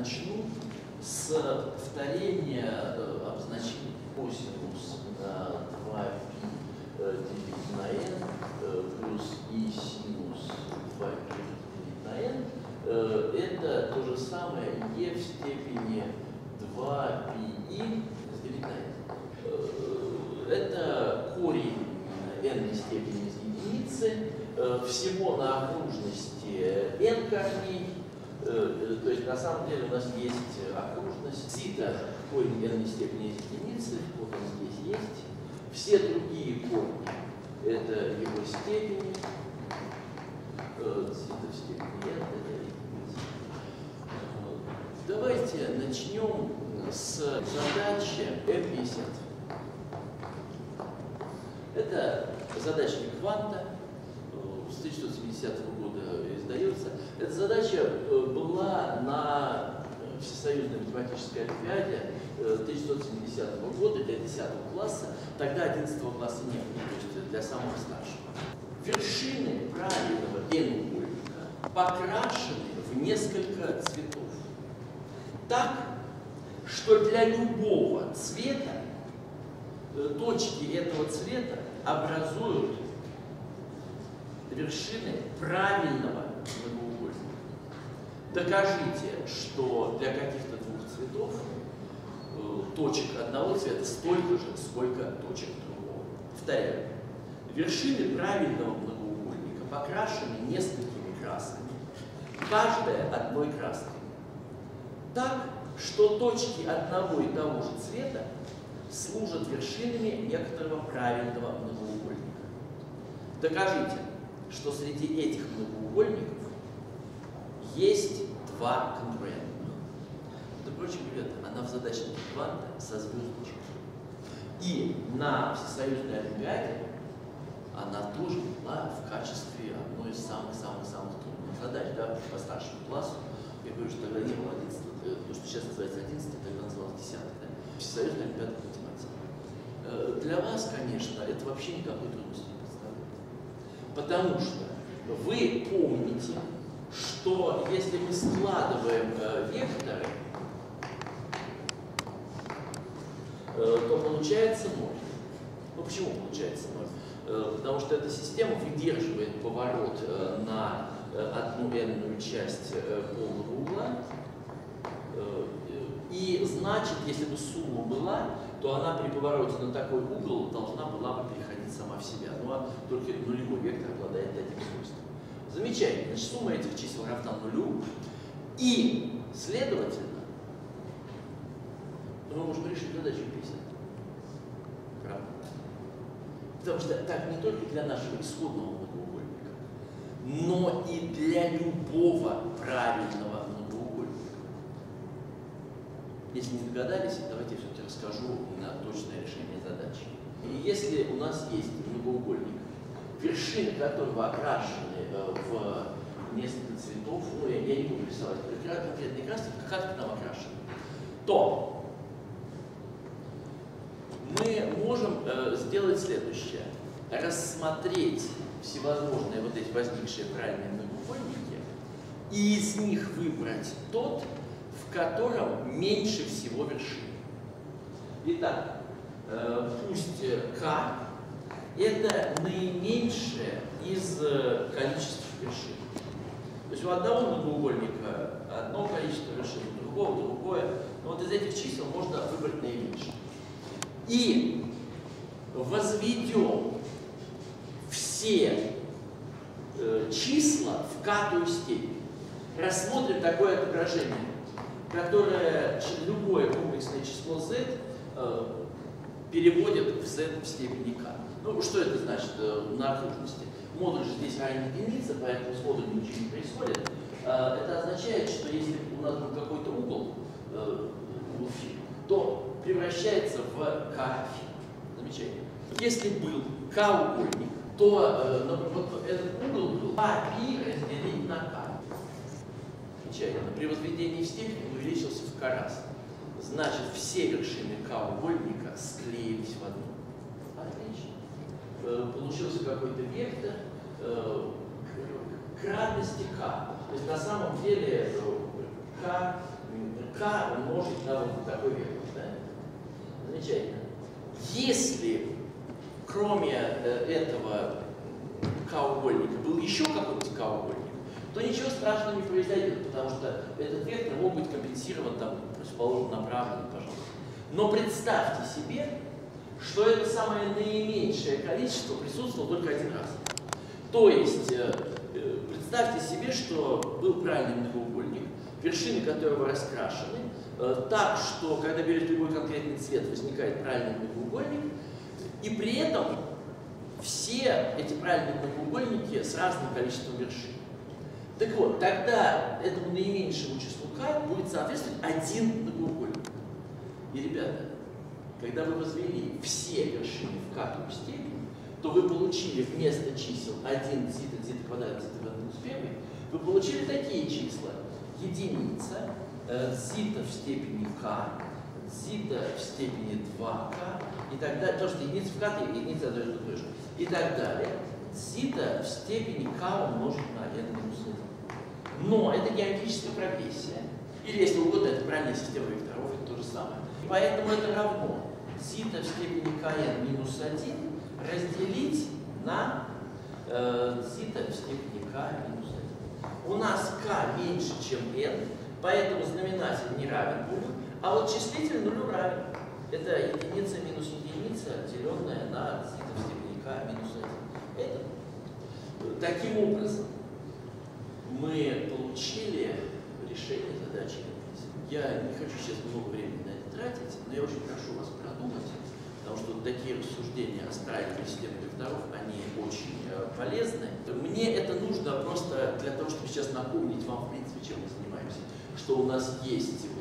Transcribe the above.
начну с повторения обозначения косинус 2π делить на n плюс и синус 2π делить на n. Это то же самое e в степени 2πi разделить на n. Это корень n степени из единицы. Всего на окружности n корней. То есть на самом деле у нас есть окружность θ, корень n степени из единицы, вот он здесь есть. Все другие корни это его степени, θ в степени n это единица. Давайте начнем с задачи M50. Это задачник кванта. С 1970 года издается. Эта задача была на Всесоюзной математической олимпиаде 1970 года для 10 класса. Тогда 11 класса не было, то есть для самых старших. Вершины правильного n-угольника покрашены в несколько цветов. Так, что для любого цвета точки этого цвета образуют вершины правильного многоугольника. Докажите, что для каких-то двух цветов точек одного цвета столько же, сколько точек другого. Повторяю. Вершины правильного многоугольника покрашены несколькими красками, каждая одной краской. Так, что точки одного и того же цвета служат вершинами некоторого правильного многоугольника. Докажите, что среди этих многоугольников есть два конкурентных. Между прочим, ребята, она в задачнике кванта со звездочкой. И на Всесоюзной олимпиаде она тоже была в качестве одной из самых-самых-самых трудных задач, да, по старшему классу. Я говорю, что тогда не было 11, то, что сейчас называется 11, тогда называлось 10. Да? Всесоюзная олимпиада по математике. Для вас, конечно, это вообще никакой трудности не представляет. Потому что вы помните, что если мы складываем векторы, то получается 0. Ну почему получается 0? Потому что эта система выдерживает поворот на одну n-ную часть полного угла. И значит, если бы сумма была, то она при повороте на такой угол должна была бы переходить сама в себя. Ну а только нулевой вектор обладает таким свойством. Замечательно. Значит, сумма этих чисел равна нулю. И, следовательно, мы можем решить задачу 50. Правда? Потому что так не только для нашего исходного многоугольника, но и для любого правильного многоугольника. Если не догадались, давайте я все-таки расскажу на точное решение задачи. И если у нас есть многоугольник, вершины которого окрашены в несколько цветов, ну я не буду рисовать конкретные краски, как там окрашены, то мы можем сделать следующее. Рассмотреть всевозможные вот эти возникшие правильные многоугольники и из них выбрать тот, в котором меньше всего вершин. Итак, пусть К это наименьшее из количества вершин. То есть у одного многоугольника одно количество вершин, у другого другое. Но вот из этих чисел можно выбрать наименьшее. И возведем все числа в k-ую степень. Рассмотрим такое отображение, которое любое комплексное число z переводит в z в степени k. Ну, что это значит на окружности? Модуль же здесь равен единице, поэтому с модулем ничего не происходит. Это означает, что если у нас был какой-то угол, то превращается в k. Замечательно. Если был k-угольник, то вот этот угол был π разделить на k. Замечательно. При возведении в степень он увеличился в k раз. Значит, все вершины k-угольника склеились в одну. Отлично. Получился какой-то вектор кратности k. То есть на самом деле k k умножить на вот такой вектор. Да? Замечательно. Если кроме этого k-угольника был еще какой-нибудь k-угольник, то ничего страшного не произойдет, потому что этот вектор мог быть компенсирован, там, предположим, направлен, пожалуйста. Но представьте себе, что это самое наименьшее количество присутствовало только один раз. То есть, представьте себе, что был правильный многоугольник, вершины которого раскрашены, так, что когда берет любой конкретный цвет, возникает правильный многоугольник, и при этом все эти правильные многоугольники с разным количеством вершин. Так вот, тогда этому наименьшему числу k будет соответствовать один многоугольник. И, ребята, когда вы возвели все вершины в k-ую степень, то вы получили вместо чисел 1 зита, зита квадрат, зита в 1 плюс 1, вы получили такие числа. Единица, зита в степени k, зита в степени 2k, и так далее. Потому что единица в k, единица одно и то же. И так далее. Зита в степени k умножить на n минус 1. Но это геометрическая прогрессия. Или, если угодно, это правильная система векторов, это то же самое. И поэтому это равно зита в степени kn минус 1 разделить на зита в степени k минус 1. У нас k меньше, чем n, поэтому знаменатель не равен нулю, а вот числитель нулю равен. Это единица минус единица, деленная на зита в степени k минус 1. Это. Таким образом, мы получили решение задачи. Я не хочу сейчас много времени на это тратить, но я очень прошу вас продумать, потому что такие рассуждения о строительной системе векторов, они очень полезны. Мне это нужно просто для того, чтобы сейчас напомнить вам, в принципе, чем мы занимаемся, что у нас есть